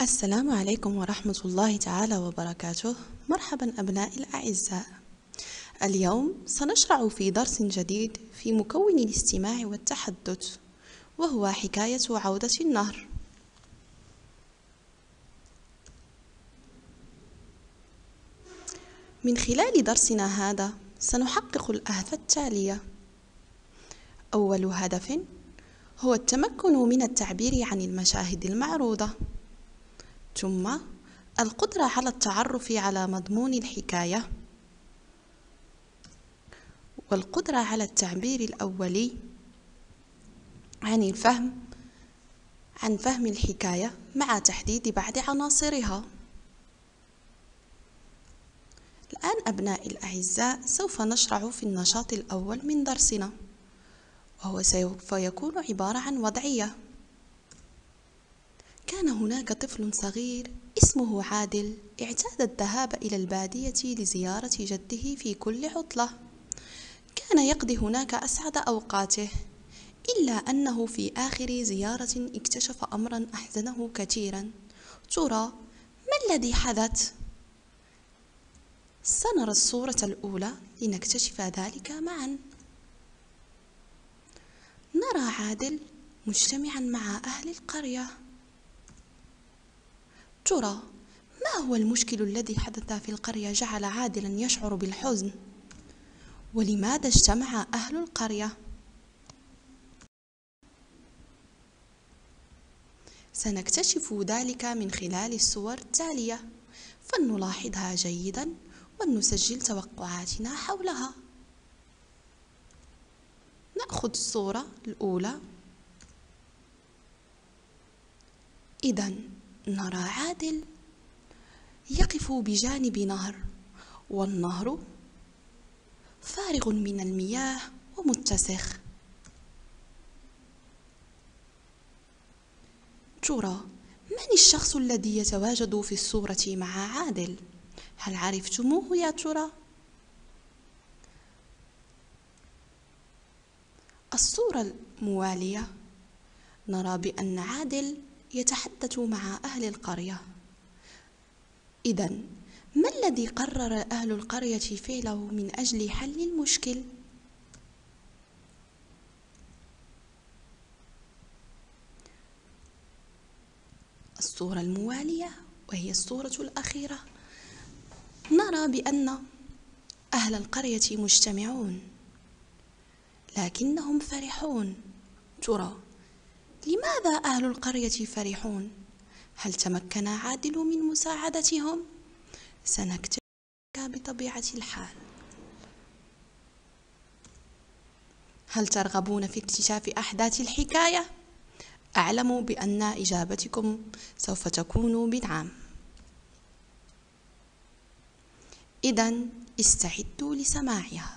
السلام عليكم ورحمة الله تعالى وبركاته. مرحبا أبنائي الأعزاء. اليوم سنشرع في درس جديد في مكون الاستماع والتحدث، وهو حكاية عودة النهر. من خلال درسنا هذا سنحقق الأهداف التالية. أول هدف هو التمكن من التعبير عن المشاهد المعروضة، ثم القدرة على التعرف على مضمون الحكاية، والقدرة على التعبير الأولي عن فهم الحكاية مع تحديد بعض عناصرها. الآن أبنائي الأعزاء سوف نشرع في النشاط الأول من درسنا، وهو سوف يكون عبارة عن وضعية. كان هناك طفل صغير اسمه عادل، اعتاد الذهاب إلى البادية لزيارة جده في كل عطلة. كان يقضي هناك أسعد أوقاته، إلا أنه في آخر زيارة اكتشف أمرا أحزنه كثيرا. ترى ما الذي حدث؟ سنرى الصورة الأولى لنكتشف ذلك معا. نرى عادل مجتمعا مع أهل القرية. ترى ما هو المشكل الذي حدث في القرية جعل عادلا يشعر بالحزن؟ ولماذا اجتمع أهل القرية؟ سنكتشف ذلك من خلال الصور التالية، فلنلاحظها جيدا ونسجل توقعاتنا حولها. نأخذ الصورة الأولى. إذن نرى عادل يقف بجانب نهر، والنهر فارغ من المياه ومتسخ. ترى من الشخص الذي يتواجد في الصورة مع عادل؟ هل عرفتموه يا ترى؟ الصورة الموالية نرى بأن عادل يتحدث مع أهل القرية. إذن ما الذي قرر أهل القرية فعله من أجل حل المشكل؟ الصورة الموالية وهي الصورة الأخيرة، نرى بأن أهل القرية مجتمعون لكنهم فرحون. ترى لماذا أهل القرية فرحون؟ هل تمكن عادل من مساعدتهم؟ سنكتشف بطبيعة الحال. هل ترغبون في اكتشاف أحداث الحكاية؟ أعلم بأن إجابتكم سوف تكون بنعم. إذن استعدوا لسماعها.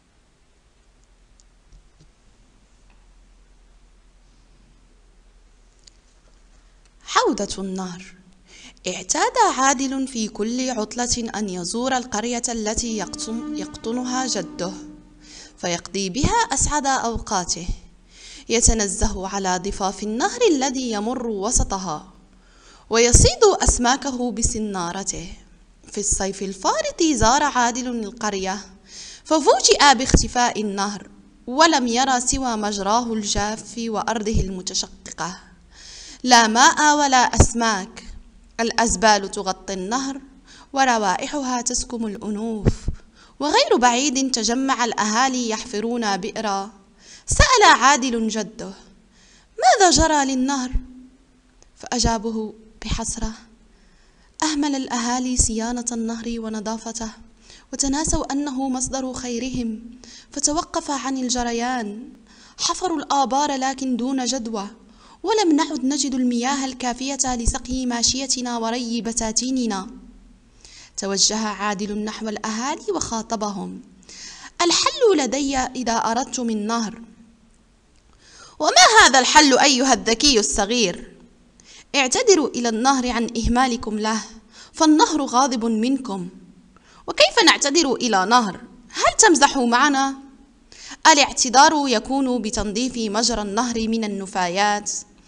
عودة النهر. اعتاد عادل في كل عطلة أن يزور القرية التي يقطنها جده، فيقضي بها أسعد أوقاته. يتنزه على ضفاف النهر الذي يمر وسطها، ويصيد أسماكه بسنارته. في الصيف الفارط زار عادل القرية، ففوجئ باختفاء النهر، ولم يرى سوى مجراه الجاف وأرضه المتشققة، لا ماء ولا أسماك. الأزبال تغطي النهر، وروائحها تسكم الأنوف. وغير بعيد تجمع الأهالي يحفرون بئرا. سأل عادل جده: ماذا جرى للنهر؟ فأجابه بحسرة: أهمل الأهالي صيانة النهر ونظافته، وتناسوا أنه مصدر خيرهم، فتوقف عن الجريان. حفروا الآبار لكن دون جدوى، ولم نعد نجد المياه الكافية لسقي ماشيتنا وري بساتيننا. توجه عادل نحو الأهالي وخاطبهم: الحل لدي إذا أردتم النهر. وما هذا الحل أيها الذكي الصغير؟ اعتذروا إلى النهر عن إهمالكم له، فالنهر غاضب منكم. وكيف نعتذر إلى نهر؟ هل تمزحوا معنا؟ الاعتذار يكون بتنظيف مجرى النهر من النفايات،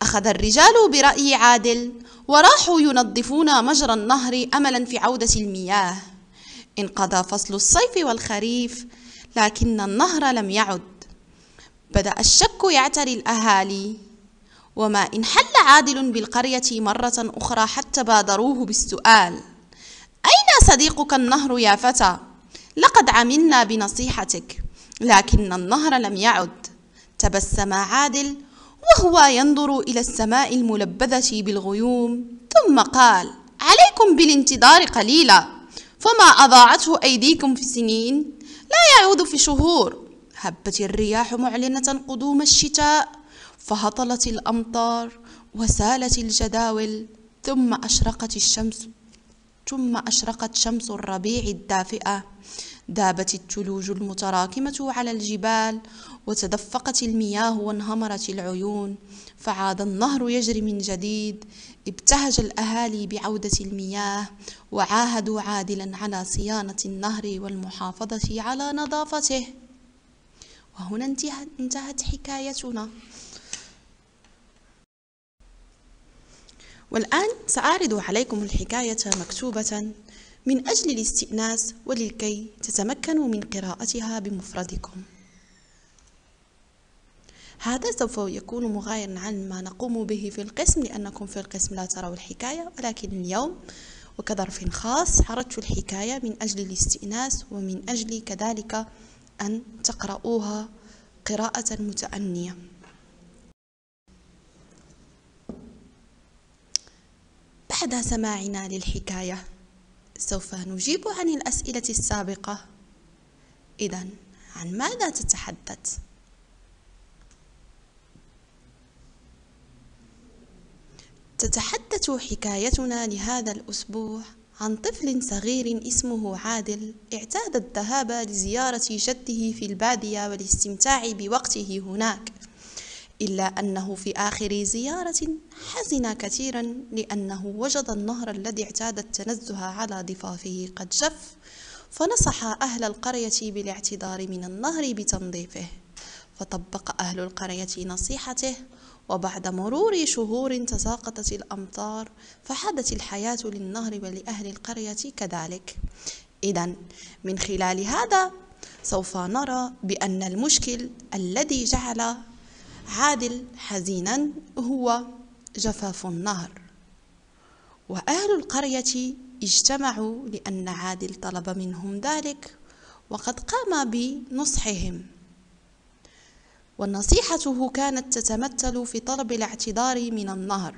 أخذ الرجال برأي عادل وراحوا ينظفون مجرى النهر أملا في عودة المياه. انقضى فصل الصيف والخريف لكن النهر لم يعد. بدأ الشك يعتري الأهالي، وما إن حل عادل بالقرية مرة أخرى حتى بادروه بالسؤال: أين صديقك النهر يا فتى؟ لقد عملنا بنصيحتك. لكن النهر لم يعد. تبسم عادل وهو ينظر إلى السماء الملبدة بالغيوم، ثم قال: عليكم بالانتظار قليلا، فما أضاعته أيديكم في سنين لا يعود في شهور. هبت الرياح معلنة قدوم الشتاء، فهطلت الأمطار وسالت الجداول، ثم أشرقت شمس الربيع الدافئة. دابت الثلوج المتراكمة على الجبال، وتدفقت المياه وانهمرت العيون، فعاد النهر يجري من جديد. ابتهج الأهالي بعودة المياه، وعاهدوا عادلا على صيانة النهر والمحافظة على نظافته. وهنا انتهت حكايتنا. والآن سأعرض عليكم الحكاية مكتوبة من أجل الاستئناس ولكي تتمكنوا من قراءتها بمفردكم. هذا سوف يكون مغايرا عن ما نقوم به في القسم، لأنكم في القسم لا تروا الحكاية، ولكن اليوم وكظرف خاص عرضت الحكاية من أجل الاستئناس، ومن أجل كذلك أن تقرؤوها قراءة متأنية. بعد سماعنا للحكاية سوف نجيب عن الأسئلة السابقة. إذن عن ماذا تتحدث؟ تتحدث حكايتنا لهذا الأسبوع عن طفل صغير اسمه عادل، اعتاد الذهاب لزيارة جده في البادية والاستمتاع بوقته هناك، إلا أنه في آخر زيارة حزن كثيرا، لأنه وجد النهر الذي اعتاد التنزه على ضفافه قد جف، فنصح أهل القرية بالاعتذار من النهر بتنظيفه. فطبق أهل القرية نصيحته، وبعد مرور شهور تساقطت الأمطار، فحدت الحياة للنهر ولأهل القرية كذلك. إذن من خلال هذا سوف نرى بأن المشكل الذي جعل عادل حزينا هو جفاف النهر، وأهل القرية اجتمعوا لأن عادل طلب منهم ذلك، وقد قام بنصحهم. ونصيحته كانت تتمثل في طلب الاعتذار من النهر،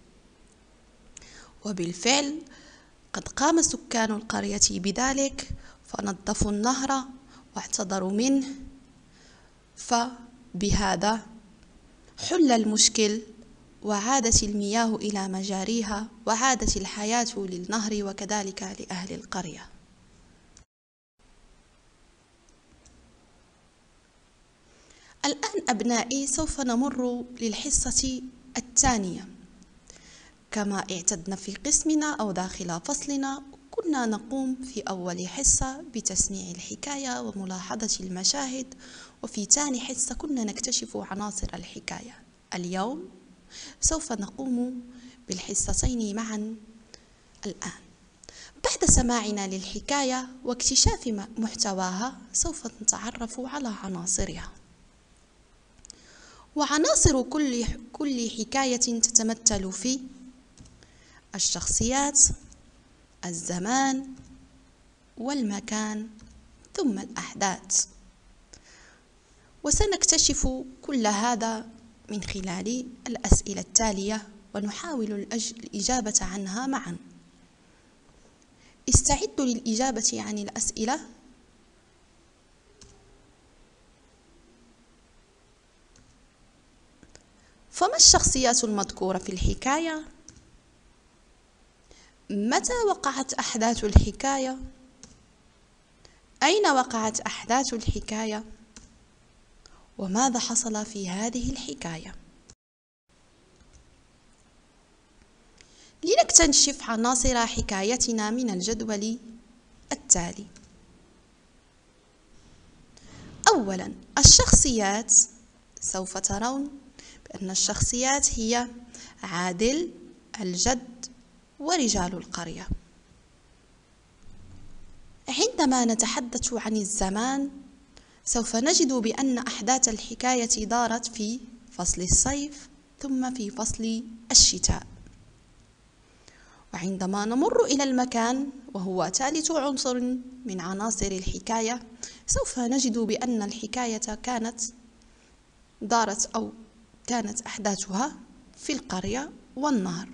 وبالفعل قد قام سكان القرية بذلك، فنظفوا النهر واعتذروا منه، فبهذا حل المشكل، وعادت المياه إلى مجاريها، وعادت الحياة للنهر وكذلك لأهل القرية. الآن أبنائي سوف نمر للحصة الثانية. كما اعتدنا في قسمنا أو داخل فصلنا، كنا نقوم في أول حصة بتسميع الحكاية وملاحظة المشاهد، وفي ثاني حصة كنا نكتشف عناصر الحكاية. اليوم سوف نقوم بالحصتين معا. الآن بعد سماعنا للحكاية واكتشاف محتواها سوف نتعرف على عناصرها. وعناصر كل حكاية تتمثل في الشخصيات، الزمان والمكان، ثم الأحداث. وسنكتشف كل هذا من خلال الأسئلة التالية، ونحاول الإجابة عنها معا. استعدوا للإجابة عن الأسئلة. فما الشخصيات المذكورة في الحكاية؟ متى وقعت أحداث الحكاية؟ أين وقعت أحداث الحكاية؟ وماذا حصل في هذه الحكاية؟ لنكتشف عناصر حكايتنا من الجدول التالي. أولا، الشخصيات. سوف ترون بأن الشخصيات هي عادل، الجد، ورجال القرية. عندما نتحدث عن الزمان سوف نجد بأن أحداث الحكاية دارت في فصل الصيف ثم في فصل الشتاء. وعندما نمر إلى المكان وهو ثالث عنصر من عناصر الحكاية سوف نجد بأن الحكاية كانت أحداثها في القرية والنهر.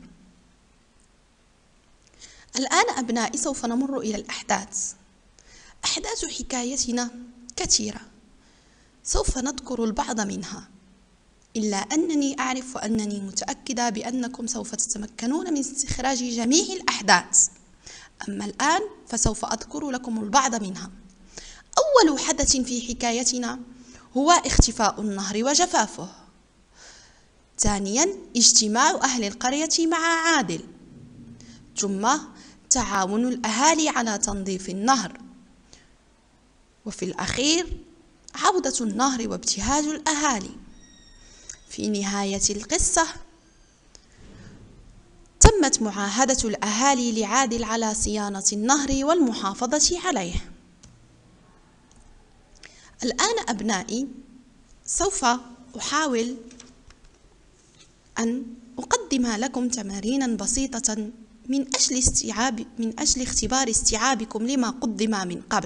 الآن أبنائي سوف نمر إلى الأحداث. أحداث حكايتنا كثيرة، سوف نذكر البعض منها، إلا أنني أعرف وأنني متأكدة بأنكم سوف تتمكنون من استخراج جميع الأحداث. أما الآن فسوف أذكر لكم البعض منها. أول حدث في حكايتنا هو اختفاء النهر وجفافه. ثانيا اجتماع أهل القرية مع عادل، ثم تعاون الأهالي على تنظيف النهر، وفي الأخير عودة النهر وابتهاج الأهالي. في نهاية القصة تمت معاهدة الأهالي لعادل على صيانة النهر والمحافظة عليه. الآن أبنائي سوف أحاول أن أقدم لكم تمارينا بسيطة من أجل اختبار استيعابكم لما قدم من قبل،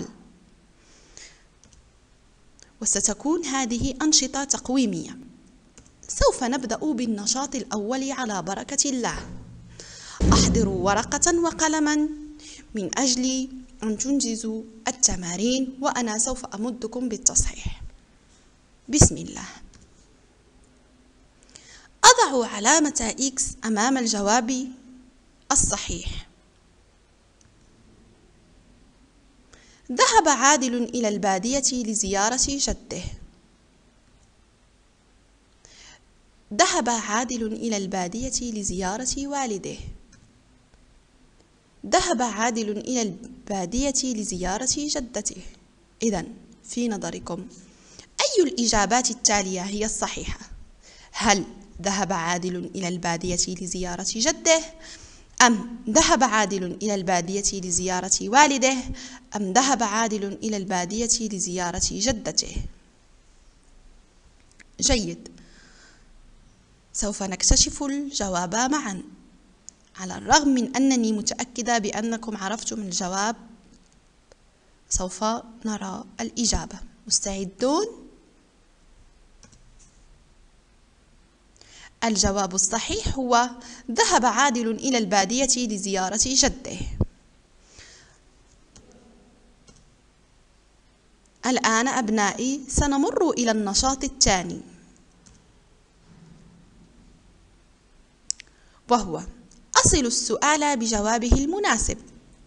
وستكون هذه أنشطة تقويمية. سوف نبدأ بالنشاط الأول على بركة الله. أحضروا ورقة وقلما من أجل أن تنجزوا التمارين، وأنا سوف أمدكم بالتصحيح. بسم الله. أضع علامة إكس أمام الجواب الصحيح. ذهب عادل إلى البادية لزيارة جده. ذهب عادل إلى البادية لزيارة والده. ذهب عادل إلى البادية لزيارة جدته. إذن في نظركم أي الإجابات التالية هي الصحيحة؟ هل ذهب عادل إلى البادية لزيارة جده؟ أم ذهب عادل إلى البادية لزيارة والده؟ أم ذهب عادل إلى البادية لزيارة جدته؟ جيد، سوف نكتشف الجواب معا. على الرغم من أنني متأكدة بأنكم عرفتم الجواب، سوف نرى الإجابة. مستعدون؟ الجواب الصحيح هو ذهب عادل إلى البادية لزيارة جده. الآن أبنائي سنمر إلى النشاط الثاني، وهو أصل السؤال بجوابه المناسب.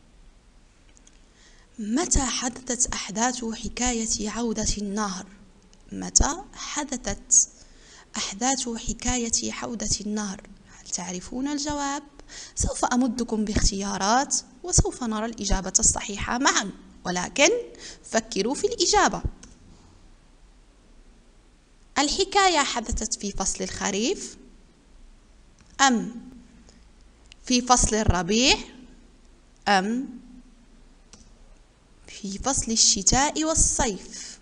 متى حدثت أحداث حكاية عودة النهر؟ متى حدثت أحداث حكاية عودة النهر؟ هل تعرفون الجواب؟ سوف أمدكم باختيارات وسوف نرى الإجابة الصحيحة معا، ولكن فكروا في الإجابة. الحكاية حدثت في فصل الخريف أم في فصل الربيع أم في فصل الشتاء والصيف؟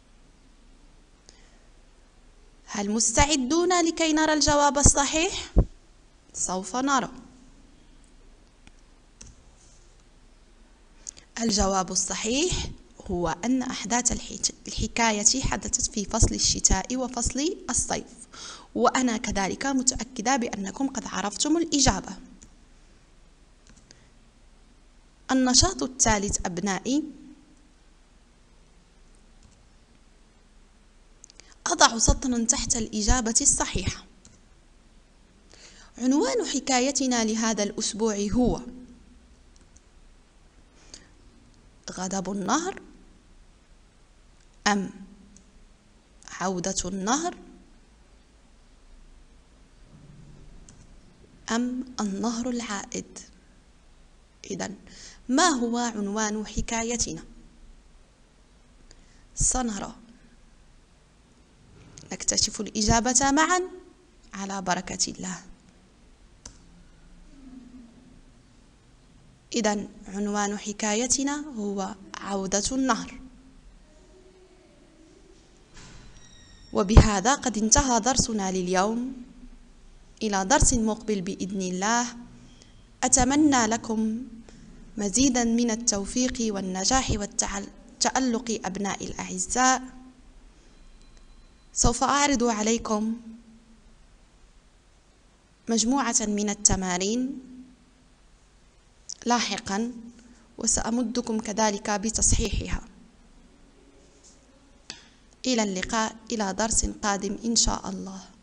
هل مستعدون لكي نرى الجواب الصحيح؟ سوف نرى. الجواب الصحيح هو أن أحداث الحكاية حدثت في فصل الشتاء وفصل الصيف، وأنا كذلك متأكدة بأنكم قد عرفتم الإجابة. النشاط الثالث أبنائي، أضع سطرا تحت الإجابة الصحيحة. عنوان حكايتنا لهذا الأسبوع هو غضب النهر أم عودة النهر أم النهر العائد؟ إذن ما هو عنوان حكايتنا؟ سنرى، نكتشف الإجابة معا على بركة الله. إذن عنوان حكايتنا هو عودة النهر. وبهذا قد انتهى درسنا لليوم. إلى درس مقبل بإذن الله. أتمنى لكم مزيدا من التوفيق والنجاح والتألق أبنائي الأعزاء. سوف أعرض عليكم مجموعة من التمارين لاحقا، وسأمدكم كذلك بتصحيحها. إلى اللقاء، إلى درس قادم إن شاء الله.